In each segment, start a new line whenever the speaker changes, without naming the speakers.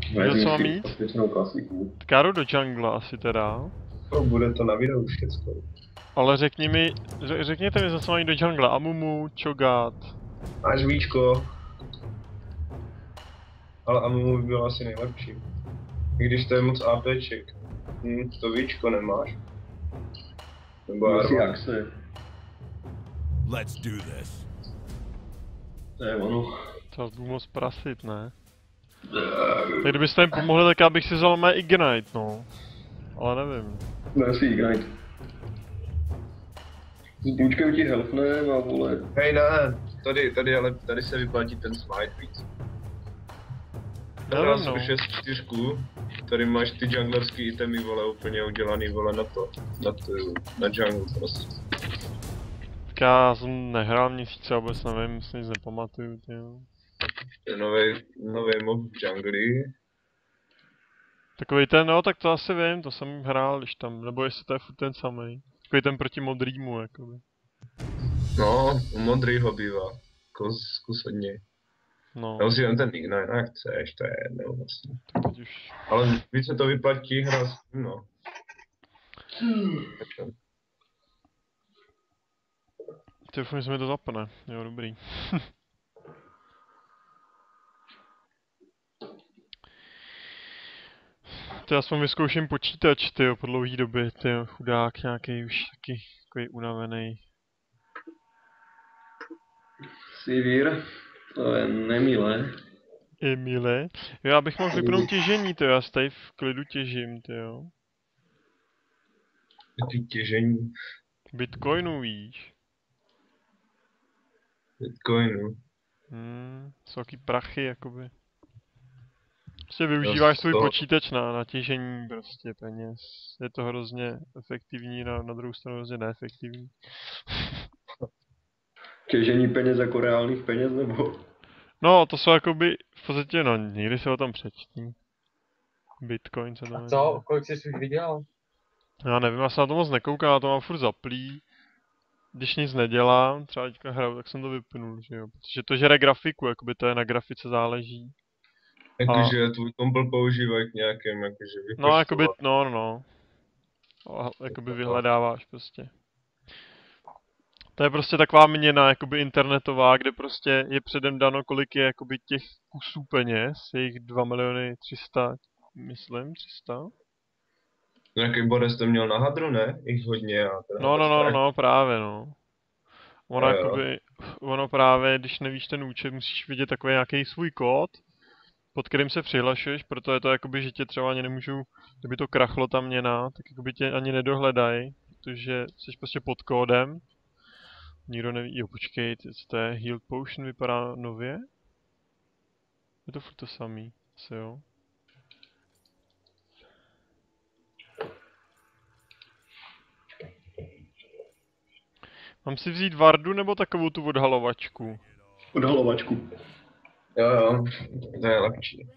Bude co mám
Vezmi si
mít?
patřičnou klasiku.
Tak já jdu do jungla asi teda.
Bude to na videu všecko.
Ale řekni mi, řekněte mi zase mám jít do jungla. Amumu, Cho'Gath.
Máš víčko. Ale Amumu by bylo asi nejlepší. I když to je moc APček. To víčko nemáš. Nebo
Asi
Arma.
Axe.
Let's do this.
To je ono.
To budu moc prasit, ne? Tak kdybyste jim pomohli, tak já bych si vzal mé Ignite, no. Ale nevím.
Bude si Ignite. S bůčkem ti helfne, má vole.
Hej, ne, tady se vyplatí ten smite víc. Dá
Nevím, no.
6-4, tady máš ty junglerský itemy, vole, úplně udělaný, vole, na jungle prostě.
Tak já jsem nehrál měsíce a vůbec nevím, si nic nepamatuju, tyjo.
Nový mob v jungli.
Takový ten, no, tak to asi vím, to jsem hrál, když tam, nebo jestli to je furt ten samej. Takový ten proti modrýmu, jakoby.
No, u modrýho bývá. Zkus od něj.
No,
Já si jen ten Ignite, jak chceš, to je jedno vlastně.
tak teď už.
Ale víc se to vyplatí hra, no.
Ty doufám, že se mi to zapne, jo, dobrý. Ty aspoň vyzkouším počítač, tyjo, po dlouhý době, tyjo, chudák nějaký už taky takový unavený.
Sivir. To je nemilé.
Emile. Jo, já bych mohl vypnout těžení, tyjo, já si tady v klidu těžím, tyjo.
Ty těžení
Bitcoinu, víš.
Bitcoinu.
Jsou taky prachy, jakoby. Prostě využíváš svůj
to-
počítač na těžení prostě peněz. Je to hrozně efektivní, na druhou stranu hrozně neefektivní.
Těžení peněz jako reálných peněz, nebo?
No, to jsou jakoby, v podstatě, no, někdy se o tom přečtí. Bitcoin se to
A
jmenuje.
co? Kolik jsi už viděl?
Já nevím, já se na to moc nekoukám, já to mám furt zaplý. Když nic nedělám, třeba teďka hraju, tak jsem to vypnul, že jo. Protože to žere grafiku, jakoby to je na grafice záleží.
Jakože tvůj kompl používají k nějakým, jakože
No, jakoby, no. Jakoby vyhledáváš prostě. To je prostě taková měna, jakoby internetová, kde prostě je předem dano, kolik je jakoby těch kusů peněz. Je jich 2 300 000, myslím, 300.
Nějaký Boris to měl na hadru, ne? Jich hodně a teda
No, právě no. Ono
Jo.
jakoby, ono právě, když nevíš ten účet, musíš vidět takový nějaký svůj kód, pod kterým se přihlašuješ, proto je to jakoby, že tě třeba ani nemůžu, kdyby to krachlo ta měna, tak jakoby tě ani nedohledají, protože jsi prostě pod kódem. Nikdo neví, jo počkej, co to je, Healed Potion vypadá nově? Je to furt to samý, asi jo. Mám si vzít Vardu nebo takovou tu odhalovačku?
Odhalovačku.
Jo, to je lepší.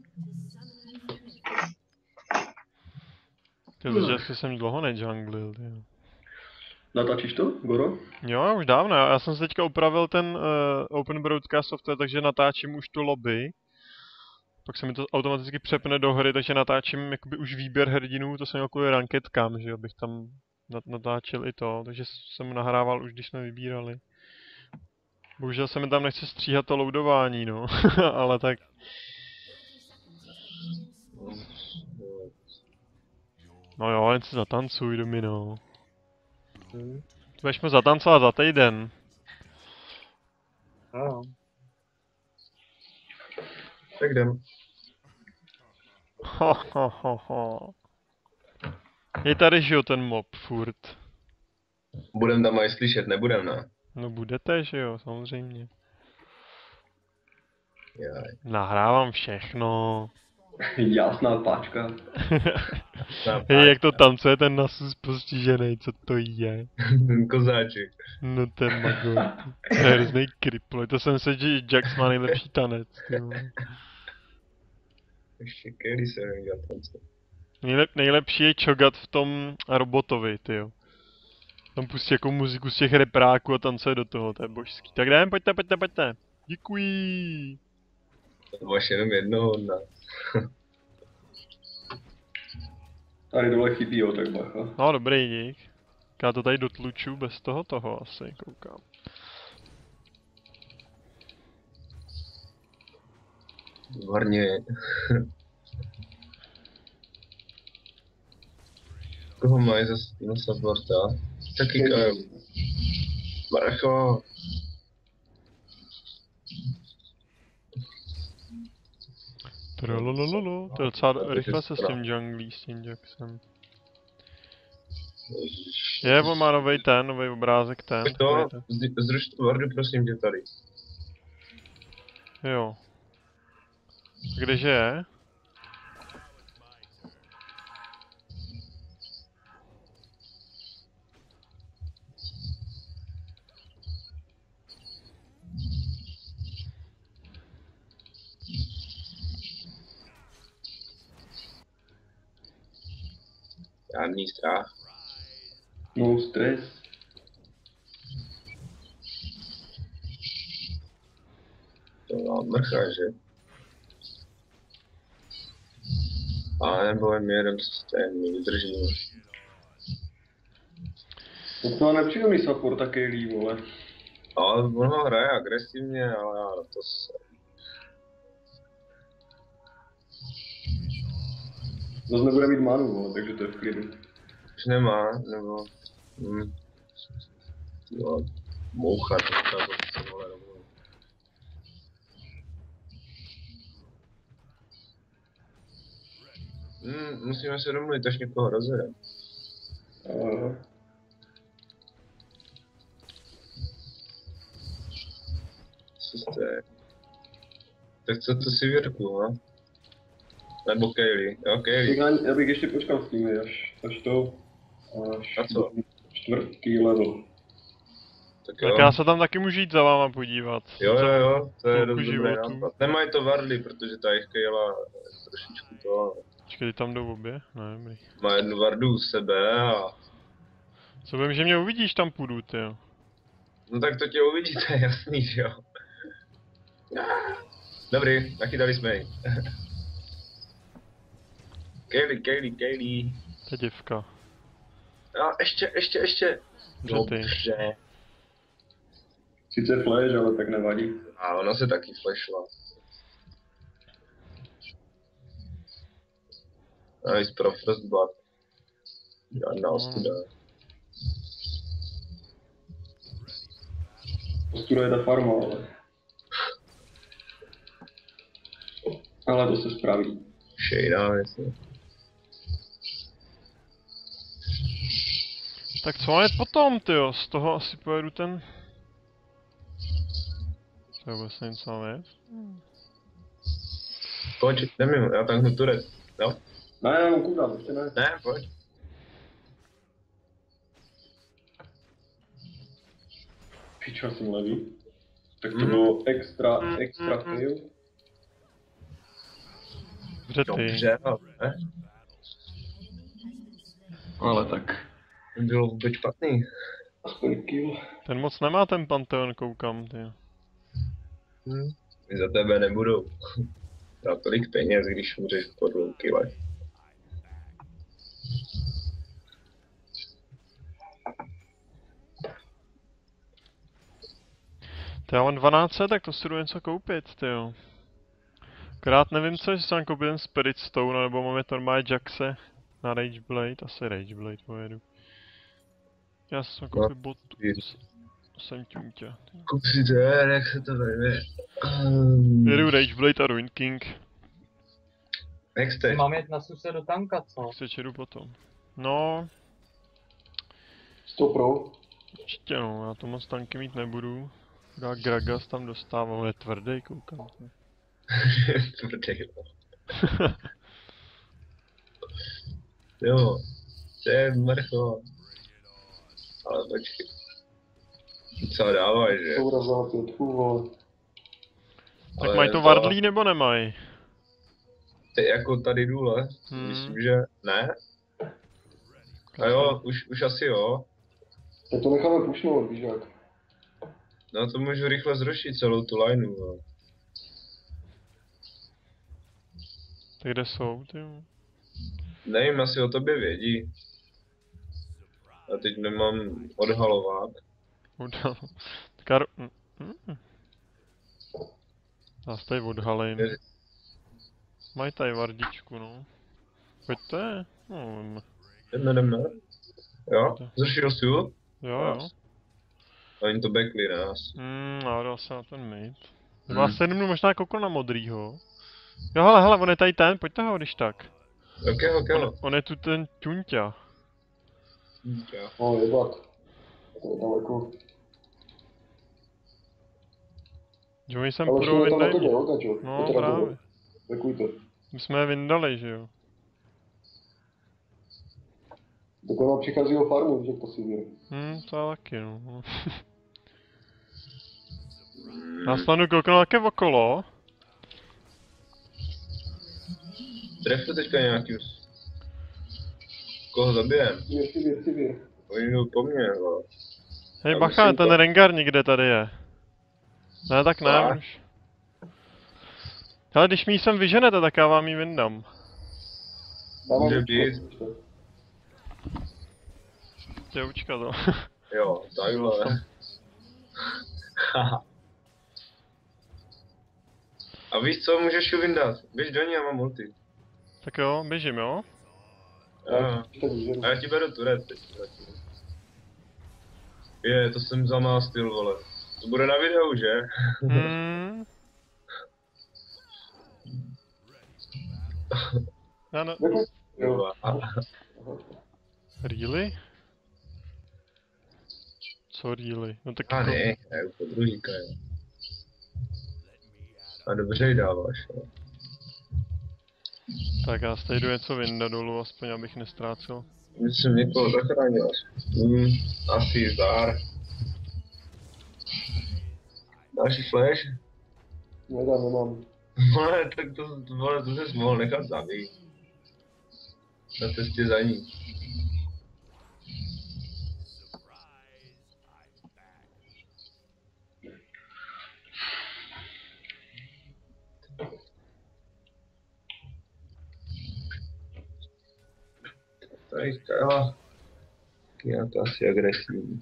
Že jsem dlouho nejunglil, jo.
Natáčíš to, Goro?
Jo, už dávno, já jsem si teďka upravil ten Open Broadcast software, takže natáčím už tu lobby. Pak se mi to automaticky přepne do hry, takže natáčím jakoby už výběr hrdinů, to jsem měl kvůli ranketkám, že jo, bych tam natáčel i to, takže jsem nahrával už, když jsme vybírali. Bohužel se mi tam nechce stříhat to loadování, no, ale tak... No jo, jen si zatancuj, Domino. Budeme zatancovat za týden.
No.
Tak jdem.
Ho. Je tady, že jo, ten mob furt.
Budem tam aj slyšet, nebudem, ne?
No budete, že jo, samozřejmě.
Jaj.
Nahrávám všechno.
Jasná páčka.
Hej, jak to tancuje ten nasus postižený, co to je?
Kozáček.
No ten mago. To je hrozný kripl. To jsem se, že Jax má nejlepší tanec, ty vole.
Ještě Kelly se nevěděl tance.
Nejlepší je Cho'Gath v tom robotovi, tyjo. Tam pustí jako muziku z těch repráků a tancuje do toho, to je božský. Tak jdem, pojďte. Děkuji.
To máš jenom jednoho od nás.
Tady dole chybí, jo, tak bacha.
No dobrý, dík. Já to tady dotluču bez toho asi, koukám.
Varně. Koho mají zase na supporta? Taky Kyle. Marcho.
Trolololo, to je docela rychle se s tím junglí, s tím Jacksem. Je, on má nový obrázek ten.
To,
takovej
zruš tu vardu, prosím tě tady.
Jo. Kdeže je?
Žádný strach.
No stres.
To mám mrcha, že? A nebo jen jeden systém, vydržím.
No nepříjemný support taky líp, vole.
Ale on ho hraje agresivně, ale já na to se...
Zase nebude mít manu, vole, takže to je v klidu.
Už nemá, nebo... Jo, moucha, to se vole rovnou. Musíme se domluvit, až někoho rozjedem. Co jste? Tak co to si Věrku, ha? Nebo Kaylee, jo Kaylee.
Já bych ještě počkal s tím, až to...
A co?
Čtvrtý level.
Tak
Tak já se tam taky můžu jít za váma podívat.
Jo, to je
Chvilku
dost dobrý
životů.
nápad. Nemají to Vardy, protože ta jejich Kayla trošičku to...
Počkej, tam jdou obě? Ne, dobrý.
Má jednu Vardu u sebe a...
Co vím, že mě uvidíš, tam půjdu, tyjo.
No tak to tě uvidíte, jasný, že jo. Dobrý, nachytali jsme ji. Kaylee.
To je děvka.
No, ještě.
Dobře ty.
Dobře.
Sice flash, ale tak nevadí.
A ona se taky flashla. Nice pro Frostblood. Žádná ostuda.
Ostuda je ta farma, ale to se spraví.
Shade, jasně.
Tak co máme potom, tyjo? Z toho asi pojedu ten... To je vůbec něco mám jet?
Pojď, jdem, já tanknu turec, jo?
Ne, já mám kudám, ještě ne.
Ne, pojď.
Pičo, jsem levý. Tak to bylo extra fail.
Dobře ty.
Dobře, ne?
Ale tak.
Bylo vůbec špatný.
Aspoň kill.
Ten moc nemá ten Pantheon, koukám, tyjo.
Za tebe nebudou. Za tolik peněz, když můžeš po 2 kilech.
To já mám 12, tak to si jdu něco koupit, tyjo. Akorát nevím co, jestli jsem koupit ten Spirit Stone, nebo máme normálně Jackse na Rage Blade, asi Rage Blade pojedu. Já jsem koupit botu. Jsem tě.
Kup si to, jak se to jmenuje.
Jedu Rage Blade a Ruin King.
Jak jste?
Mám jet na suse do tanka, co?
Se čedu potom. No,
100 pro.
určitě no, já to moc tanky mít nebudu. Já Gragas tam dostávám, on je tvrdý, koukám.
Tvrdý, no. Jo, to je mrcho. Ale počkej. Co dáváš, že?
Sourazala 5, vole.
Tak
Ale
mají to Vardlí nebo nemají?
Ty jako tady důle, myslím, že ne. A jo, už asi jo.
Tak to necháme pušnout, víš jak.
No to můžu rychle zrušit celou tu lineu, no.
Tak kde jsou, ty?
Nevím, asi o tobě vědí. A teď nemám odhalovat.
Udal. Kar... Nás tady odhalejím. Mají tady vardičku, no. Pojďte. No,
Jdeme. Jo? Zrušil jsi ho?
jo.
Oni to backli nás.
No, dal se na ten mid. Vás se jednou možná koukl na modrýho. Jo, hele, on je tady ten, pojďte ho, když tak.
Okej.
On je tu ten Čunťa.
No, jebat. To je daleko.
Že oni sem
Ale
půjdou
všude tam na tebe,
vyndají.
jo, Tačo?
No,
Pojďte na
právě.
tebe. Dekujte.
My jsme je vyndali, že jo.
Tak ona přichází o farmu, že to si věr.
To taky, no. Já stanu kouknu také okolo.
Trefu teďka nějaký. Koho zabijem?
Si věr.
Oni jdou po mně, no.
Hej,
Já
bacha,
myslím
ten
to-
Rengar někde tady je. Ne, tak ne,
Tak.
už. Ale když mi ji sem vyženete, tak já vám ji vyndám.
Může být.
Děvčka to.
Jo, takhle. A víš co, můžeš ju vyndat. Běž do ní, já mám ulti.
Tak jo, běžím, jo?
Jo. A já ti beru turret teď. To jsem zamástil, vole. To bude na videu, že?
Já ne...
Jo.
Really? Co really? No tak
A
jako...
ne, já to druhýka, jo. A dobře ji dáváš, jo.
Tak já tady jdu něco vyndat dolů, aspoň abych nestrácel.
Myslím, někoho zachránil. Asi zdár. Další flash?
Nemám.
Vole, tak to ses mohl nechat zabít. Na cestě za ní. Tady Kajla. Já to asi agresivní.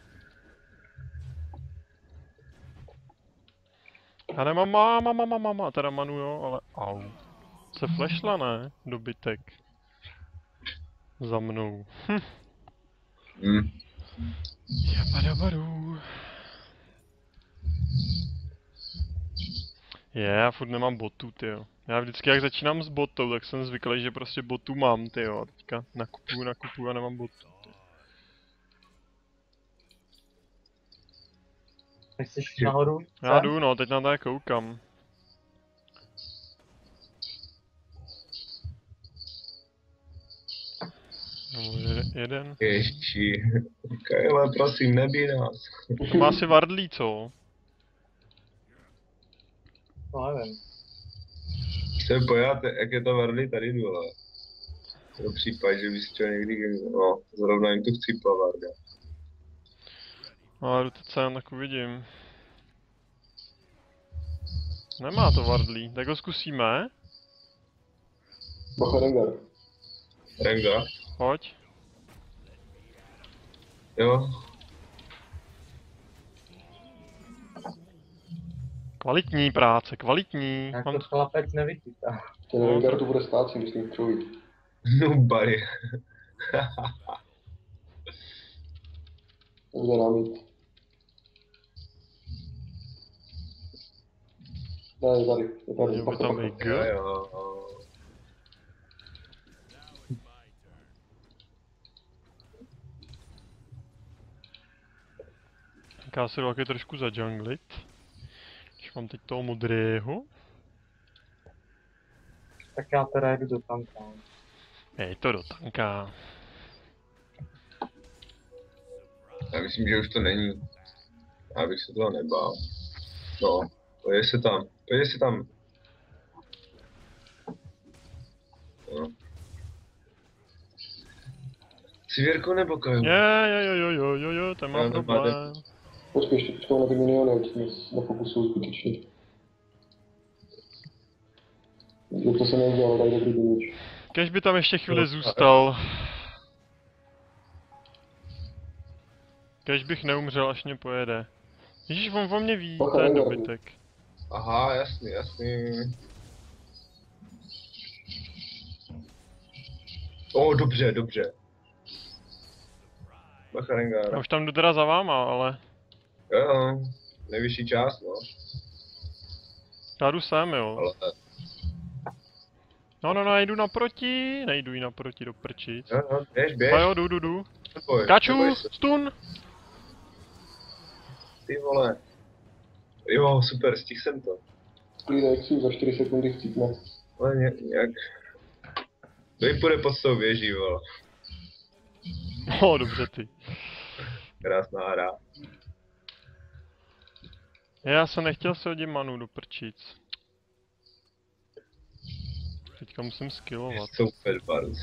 Já nemám máma, teda manu jo, ale au. Se flashla, ne? Dobytek. Za mnou. Jabadabadu. Já furt nemám botu, tyjo. Já vždycky jak začínám s botou, tak jsem zvyklý, že prostě botu mám, tyjo. A teďka nakupuju a nemám botu.
Tak jsi nahoru?
Já jdu, no, teď na to koukám. No, jeden.
Ježiši. Kajle, prosím, nebij nás.
To má asi vardlí, co?
No nevím.
Jsem pojat, jak je to varlí tady dole. Pro případ, že bys chtěl někdy, no, zrovna jim to chcípla varda.
No, já jdu teď se tak uvidím. Nemá to vardlí, tak ho zkusíme.
Bacha Rengar.
Renga?
Pojď.
Jo.
Kvalitní práce, kvalitní.
Jak
Mám
to chlapec nevychytá.
Ten Rengar tu bude stát si myslím člověk.
No bary.
Bude nám jít. Ne, je tady.
Měl by tam být
Jo,
G.
jo.
Tak já si jdu taky trošku zajunglit. Když mám teď toho modrého.
Tak já teda jdu do tanka.
Hej, to do tanka.
Já myslím, že už to není. Já bych se toho nebál. No, pojď se tam. Pojď se tam. No. Civěrko nebo Kaju?
Jo, ten mám
Jo, to
problém.
Počkej, ještě počkej na ty miniony, ať jsme nefokusují zbytečně. Jo, to se neudělalo, tak dobrý damage.
Kež by tam ještě chvíli zůstal. Kež bych neumřel, až mě pojede. Ježíš, on o mě ví, to je dobytek.
Aha, jasný, jasný. Dobře, dobře. Bacha, Rengar.
Já už tam jdu teda za váma, ale...
Jo, nejvyšší část, no.
Já jdu sem, jo.
Ale
No, jdu naproti. Nejdu jí naproti, do prčic.
jo, běž.
A jo, jdu.
Neboj,
Kaču,
neboj se.
stun!
Ty vole. Jo, super, stihl jsem to.
Klídek si za 4 sekundy chcípne.
Ale nějak... Kdo půjde pod tou věží, vole.
Dobře ty.
Krásná hra.
Já jsem nechtěl se hodit manu do prčic. Teďka musím skillovat.
Super, bardzo.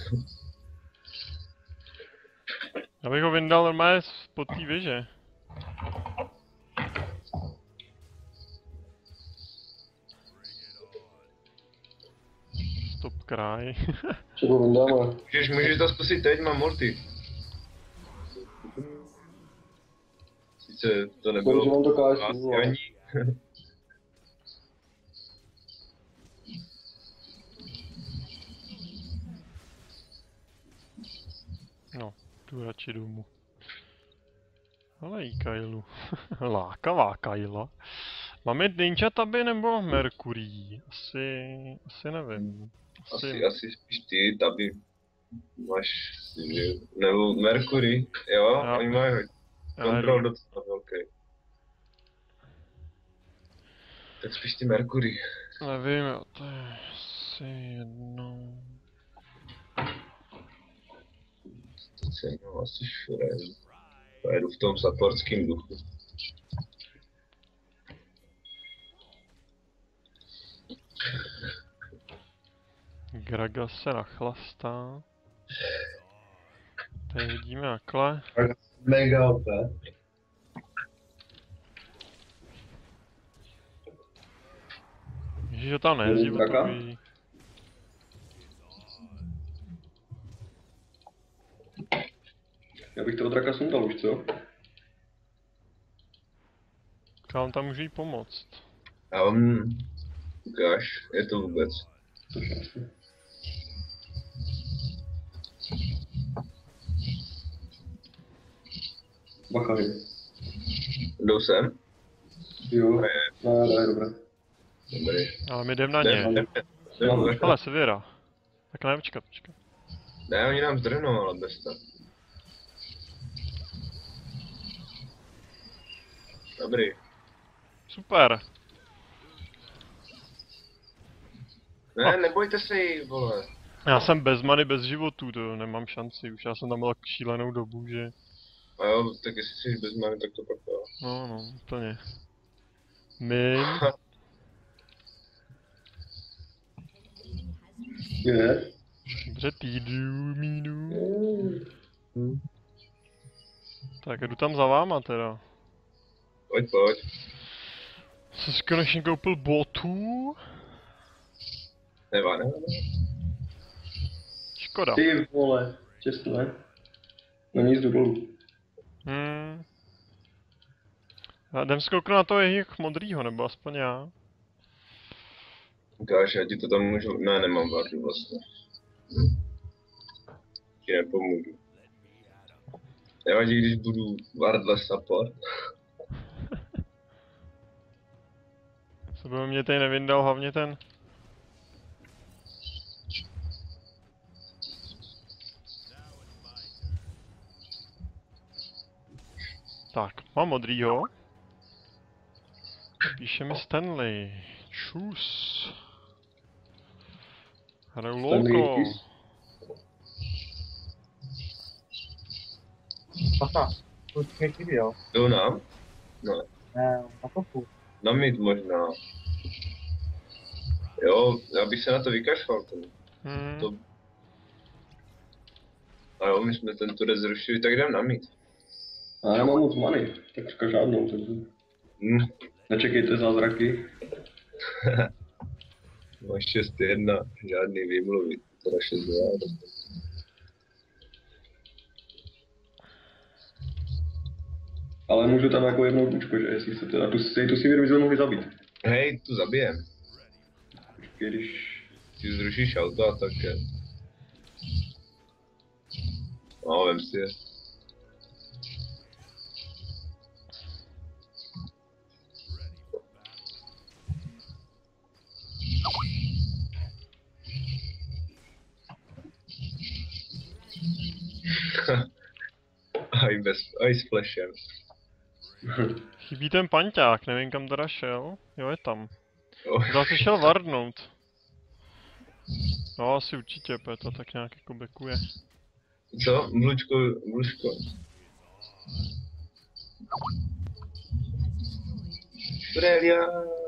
Já bych ho vyndal normálně pod té věže. Stop kraj.
Čeho vyndáme?
Můžeš to zkusit teď, mám multi. Sice to nebylo...
Že mám to KS,
asi ani.
No, jdu radši domů. Ale i Kailu. Lákavá Kaila. Máme Ninja Taby nebo Mercury? Asi nevím.
Asi spíš ty, Taby. Máš, nebo Mercury, jo?
Já-
Oni mají kontrol docela velký. Tak spíš ty Mercury.
Nevím, jo, to je asi jedno.
Teď jsem asi šurem. Jedu v tom supportském duchu.
Graga se nachlastá. Tady vidíme takhle.
Mega OP.
Ježiš, že tam nejezdí,
Draga?
takový...
Já bych toho draka sundal už, co?
Kam tam můžu jí pomoct?
A ukáž, je to vůbec.
To je jasný. Bacha, hej.
Jdou sem?
Jo, ne, dobré.
Dobrý.
Ale my jdem na ně.
Jdem.
Ale Severa. Tak ne, počkat.
Ne, oni nám zdrhnou, ale bez toho. Dobrý.
Super.
Ne, nebojte se jí, vole.
Já jsem bez many, bez životů, to nemám šanci. Už já jsem tam byl tak šílenou dobu, že...
A jo, tak jestli jsi bez many, tak to pak jo.
No, úplně. Min.
Je.
Dobře, týdu, mínu. Tak jdu tam za váma teda.
Pojď.
Jsem si konečně koupil botu.
Ne.
Škoda.
Ty vole, često ne? Na ní jdu dolů.
Já jdem zkouknout na to jejich modrýho, nebo aspoň já.
Ukáž, já ti to tam můžu... Ne, nemám vardu vlastně. Ti nepomůžu. Nevadí, když budu wardless support.
Co by mě tady nevyndal, hlavně ten... Tak, mám modrýho. Píše mi Stanley. Čus. Hraju lolko.
Bacha, tu mě chyběl.
Jdou nám? Ne.
Ne, na topu.
Na mid možná. Jo, já bych se na to vykašlal. To... A jo, my jsme ten turec zrušili, tak jdem na mid.
A já nemám moc many, tak říká žádnou, takže... Nečekejte zázraky.
Máš 6-1, žádný výmluvy, teda 6-2.
Ale můžu tam jako jednou účko, že jestli chcete. A tu si vědomě mohli zabít.
Hej, tu zabijem.
Když...
Ti zrušíš auto a tak je. No, vem si je. Aj s flashem.
Chybí ten panťák, nevím kam teda šel. Jo, je tam.
Oh.
Zase šel vardnout. No asi určitě, to tak nějak jako bekuje.
Co? Mlučko. Aurelia.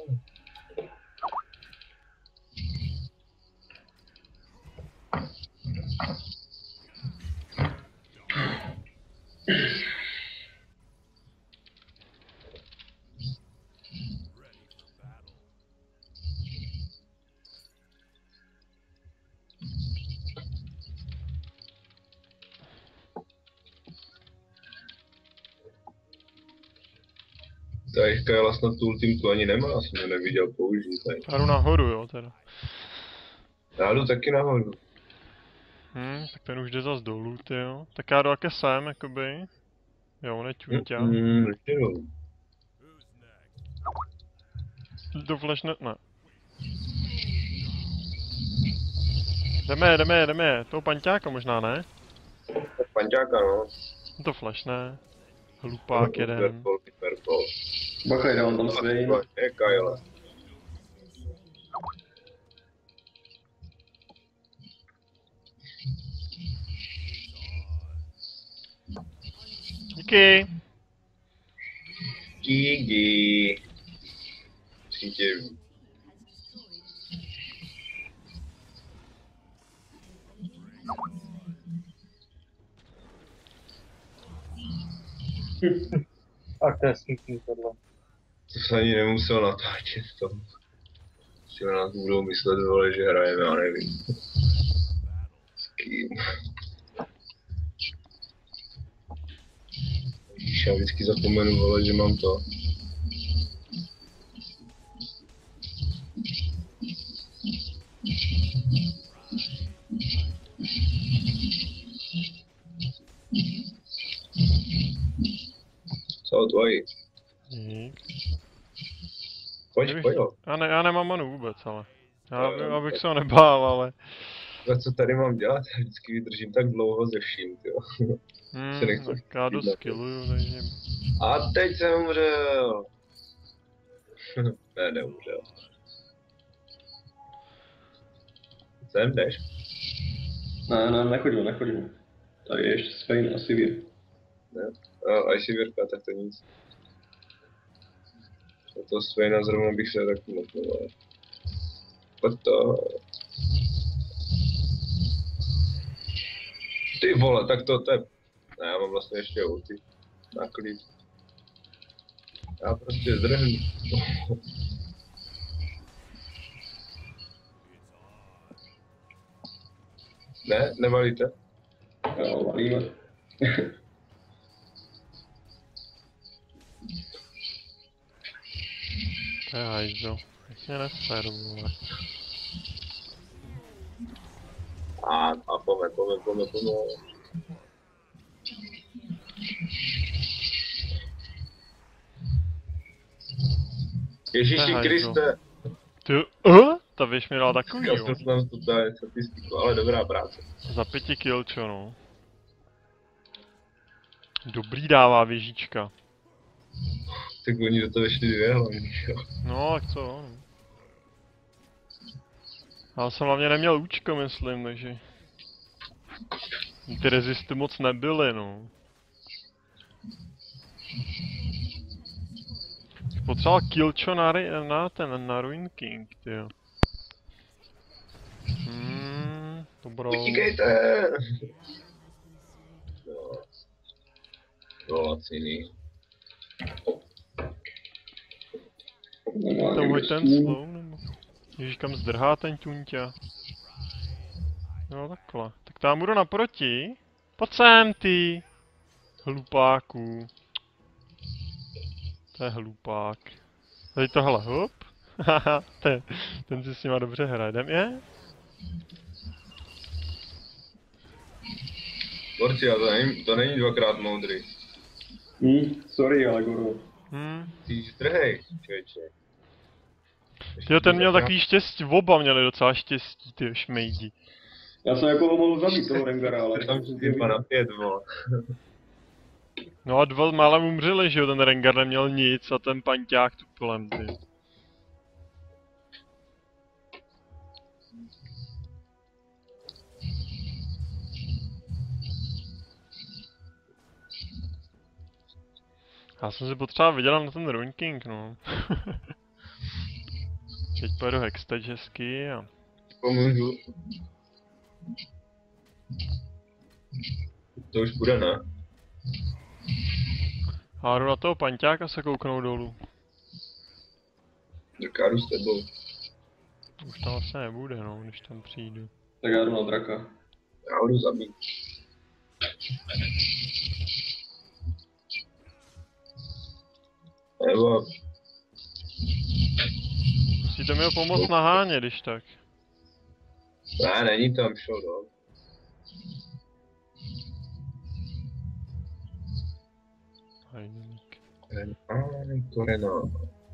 Ta Kajla snad tu ultimku ani nemá, jsem ho neviděl použít.
Já jdu nahoru, jo, teda.
Já jdu taky nahoru.
Tak ten už jde zas dolů, tyjo. Tak já jdu jaké sem, jakoby. Jo, neťuťa.
Ještě dolů.
Do flashne, ne. Jdeme, toho panťáka možná, ne?
Panťáka, no.
To flashne. Hlupák jeden.
Hyperbol.
Bacha, jde on tam Swain.
Je Kajla.
Díky.
Díky. Přijďte.
A to je skýtný tohle.
To se ani nemusel natáčet to. Si na nás budou myslet, vole, že hrajeme, já nevím. S kým? Ježíš, já vždycky zapomenu, vole, že mám to. Co tvoji?
Dík.
Pojď, jo.
Já nemám manu vůbec, ale. Abych se ho nebál, ale.
A co tady mám dělat? Já vždycky vydržím tak dlouho ze vším, jo.
Tak já dost skilluju, takže...
A teď jsem umřel. Ne, neumřel. Sem jdeš?
Ne, nechodím. Tady je ještě Swain a Sivir.
Ne. A i si věrka, tak to nic. A to Swaina zrovna bych se taky mohl. Pojď to. Ty vole, tak to je... Ne, já mám vlastně ještě ulti. Na klid. Já prostě zdrhnu. Ne, nevalíte?
Jo, valíme.
To je hajzl. Ještě neser, vole.
A pome. Ježíši Kriste.
Ty, ta věž mi dala takový,
Já
jo.
jsem tam totálně statistiku, ale dobrá práce.
Za 5 kill, čo no. Dobrý dává věžička.
Tak oni do toho šli dvě hlavní, jo.
No, tak co, no. Já jsem hlavně neměl účko, myslím, takže... Ty rezisty moc nebyly, no. Potřeboval killčo na Ruin King, tyjo. Dobro.
Utíkejte! No, laciný.
To můj ten slow, nebo... Ježíš, kam zdrhá ten tuňťa. No takhle. Tak tam budu naproti. Pojď sem, ty! Hlupáku. To je hlupák. Tady tohle, hop. Haha, ten si s nima dobře hraje. Jdem je?
Borci, a to není dvakrát moudrý.
Sorry, ale Goro.
Ty zdrhej, člověče.
Jo, ten měl takový štěstí, oba měli docela štěstí, ty šmejdi.
Já jsem jako ho mohl zabít, toho Rengara, ale...
Tam si 2 na 5, vole.
No a dva málem umřeli, že jo, ten Rengar neměl nic a ten panťák tu kolem, ty. Já jsem si potřeba vydělat na ten Ruin King, no. Teď pojedu Hextech hezky a...
Pomůžu. To už bude, ne?
A jdu na toho panťáka se kouknout dolů.
Drkáru s tebou.
Už tam vlastně nebude, no, když tam přijdu.
Tak já jdu na draka.
Já ho jdu zabít. Nebo...
Musíte mi ho pomoct nahánět, když tak.
Ne, není tam šel, no.
Hajdeník.
Korena.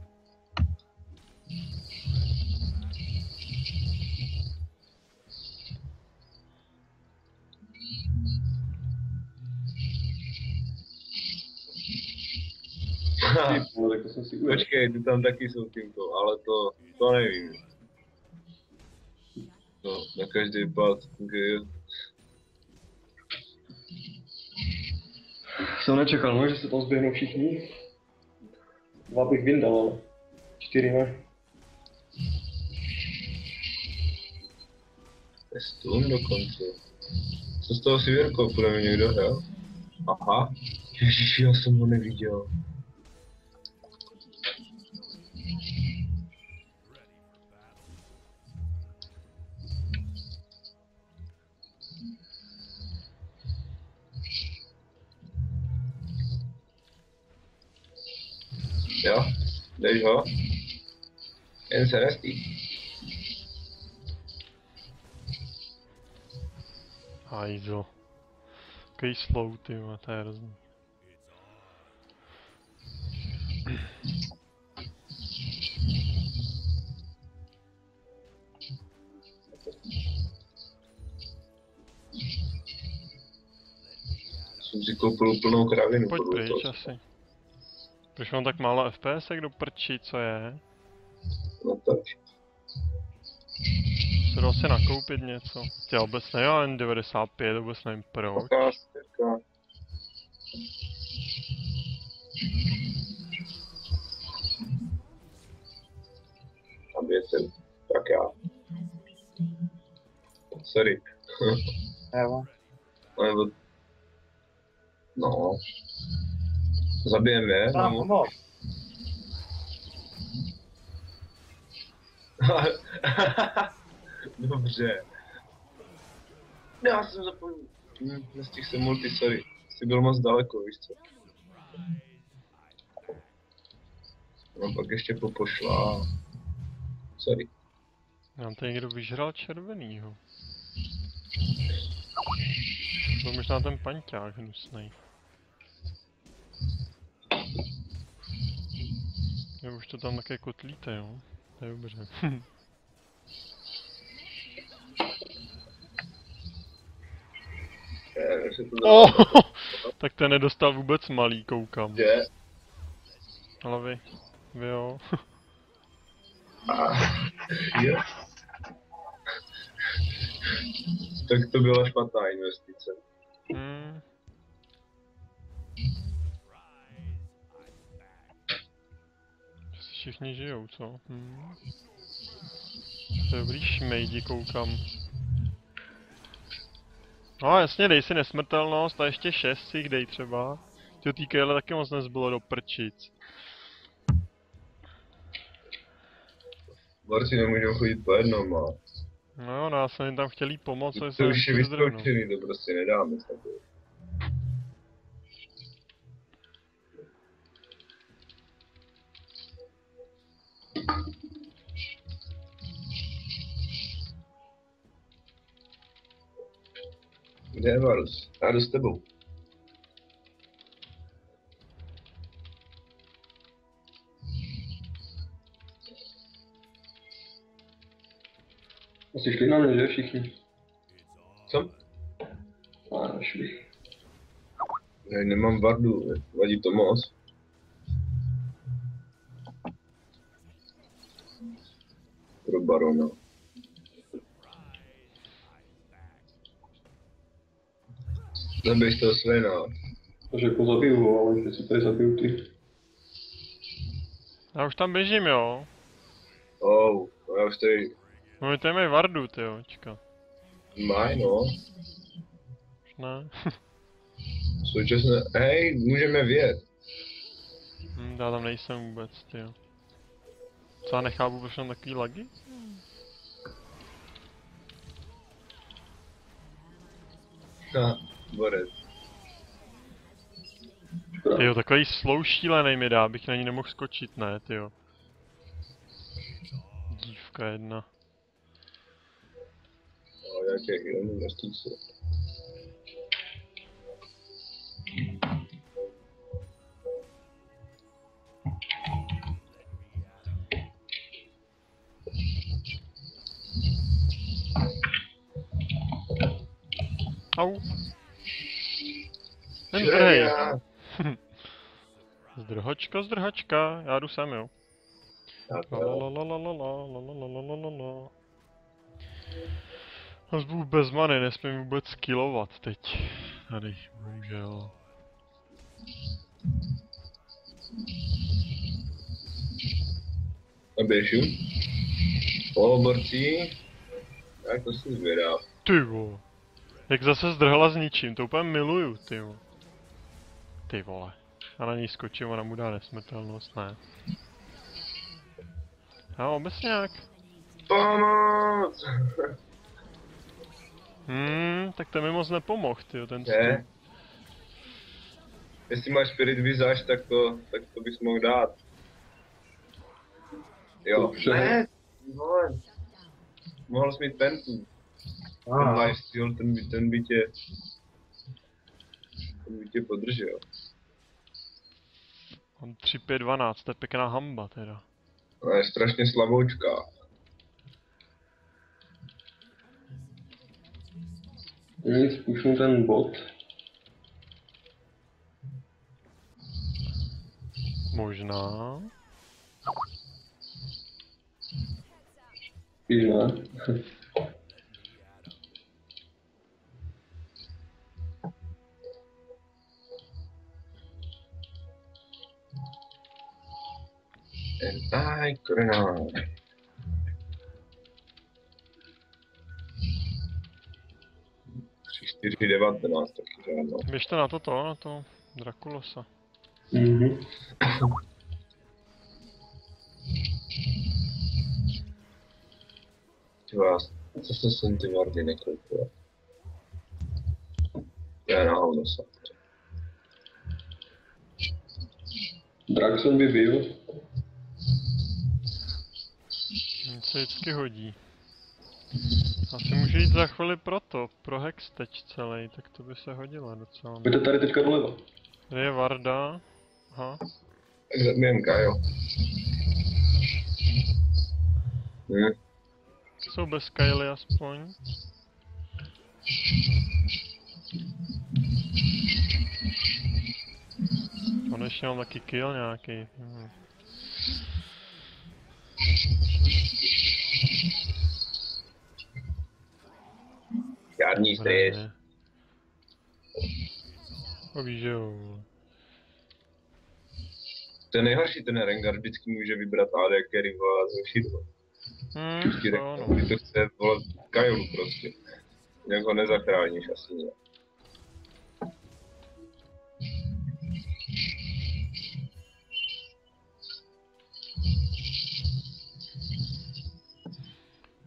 No, tak to jsem si uvěděl.
Počkej, ty tam taky jsou tímto, ale to nevím. No, na každý pád,
Jsem nečekal, no, že se tam zběhnou všichni. 2 bych vyndal, ale 4 ne.
je stům dokonce. Co z toho si Věrko, bude mi někdo hrál? Aha, ježiši, já jsem ho neviděl. Jo, jdeš ho? Jen se nestý.
Hajzl. Takový slow, ty vole, to je hrozný.
Jsem si koupil úplnou kravinu.
Pojď pryč asi. Proč mám tak málo FPS do prči, co je?
No tak.
Se dal si nakoupit něco. Tě vůbec ne, já jen 95, vůbec nevím proč.
Ukázka. Tam je ten, tak já. Sorry.
Evo.
Nebo... No. Zabijeme je?
Mám
Nebo...
pomoc.
Dobře. Já jsem zapomněl. Nestihl jsem multi, sorry. Jsi byl moc daleko, víš co? No pak ještě popošla. Sorry.
Nám tady někdo vyžral červenýho. To byl možná ten panťák hnusnej. Jo, už to tam také kotlíte, jo? To je dobře. Oh, tak ten nedostal vůbec malý, koukám.
Je.
Ale vy jo.
Je. Tak to byla špatná investice.
Všichni žijou, co? To je dobrý šmejdi, koukám. No jasně, dej si nesmrtelnost a ještě 6 si dej třeba. Tyjo, TKL taky moc nezbylo do prčic.
Borci nemůžou chodit po jednom, a
No, já jsem jim tam chtěl jí pomoct, ale
to
jsem
už je
nechtěli zdrhnout.
vyzkoušený, to prostě nedáme takhle. Kde je Varus? Já jdu s tebou.
Asi šli na mě, že všichni?
Co?
A nešli.
Ne, nemám vardu, vadí to moc. Pro barona. Zabij toho Svena.
Takže pozabiju ho, ale že si tady zabiju ty.
Já už tam běžím, jo.
No já už tady
No my tady mají vardu, tyjo, čeká.
maj, no.
Už ne.
Současně, hej, můžeme vědět.
Já tam nejsem vůbec, tyjo. Co já nechápu, proč mám takový lagy?
Borec.
Tyjo, takový slow šílenej mi dá, abych na ní nemohl skočit, ne, tyjo. Dívka jedna.
No, já těch jenom nestýcu.
Au. Ten zdrhej.
Já
Zdrhačka, já jdu sem, jo.
to,
Lalalalalalalalalalalalala. Já zbudu bez many, nesmím vůbec skillovat teď. Tady, bohužel.
a běžu. Borci. Jak to si zvědá.
Ty vole. Jak zase zdrhala s ničím, to úplně miluju, ty vole. Ty vole. A na ní skočím, ona mu dá nesmrtelnost, ne. A obecně jak?
Pomoc!
Tak to mi moc nepomohl, tyjo, ten
Ne. Jestli máš Spirit Visage, tak to bys mohl dát. Jo.
Dobře.
Ne, vole. Mohl jsi mít pentu. Ten lifesteal, ten by tě podržel.
Mám 3-5-12, to je pěkná hamba teda.
Ale je strašně slaboučka.
Nic, pušnu ten bot.
Možná.
Spíš ne.
Aj, korena. Tři, 4, 19, taky žádnou.
Běžte na to Drakulosa.
Mhm.
Ty vás, co jsem ty vardy nekoupil? Já na hovno jsem.
Drak jsem by byl.
Se vždycky hodí. Asi můžu jít za chvíli pro Hex teď celý, tak to by se hodilo docela.
Pojďte tady teďka doleva.
Tady je Varda. Aha.
Tak zabijem Kajo.
Jsou bez Kylie aspoň. Konečně mám taky kill nějaký.
Žádný stres.
Víš, že jo.
To je nejhorší, ten Rengar vždycky může vybrat AD carry a zrušit ho. Vždycky
To ano.
Rengar, to chce volat Kajolu prostě. Jinak ho nezachráníš asi nějak.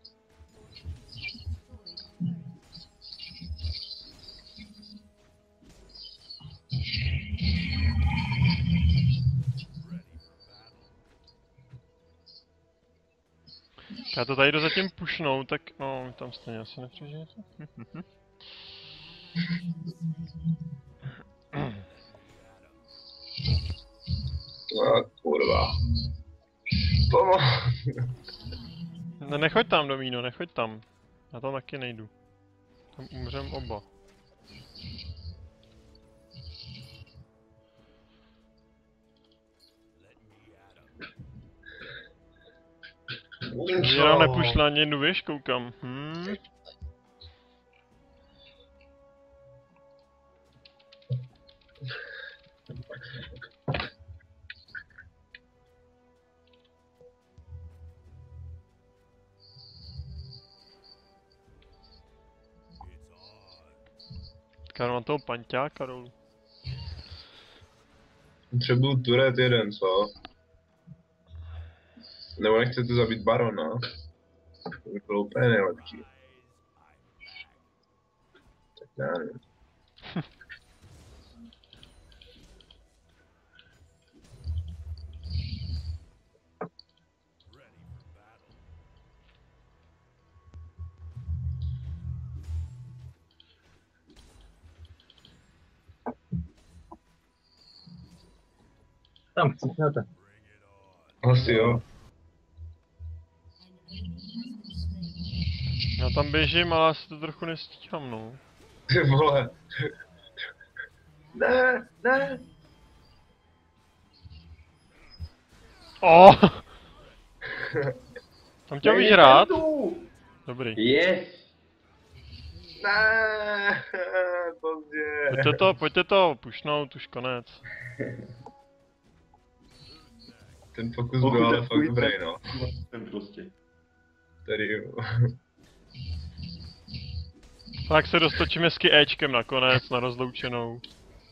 Já to tady jdu zatím pušnou, tak no, tam stejně asi nepřežijete.
Kurva. Pomoc.
No nechoď tam, Domíno, nechoď tam. Já tam taky nejdu. Tam umřem oba. Já nepušla ani jednu věž, koukám. Karol, mám toho panťáka dolů.
Potřebuju turet jeden, co? Nebo nechcete zabít barona? To by bylo úplně nejlepší. Tak já nevím.
Tam chcípnete.
Asi jo.
Já tam běžím, ale asi to trochu nestíhám, no.
Ty vole. Ne, ne.
Oh! Tam tě víš rád? Dobrý.
Yes!
Ne, pozdě.
Pojďte to, pušnout, už konec.
Ten pokus byl ale fakt dobrý, no.
Ten prostě.
Tady jo.
Tak se dostočím hezky Ečkem nakonec, na rozloučenou.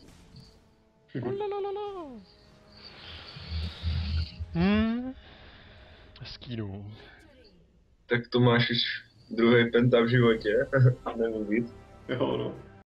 Hezký dům.
Tak to máš už druhý penta v životě. A nemůžu víc.
Jo, no.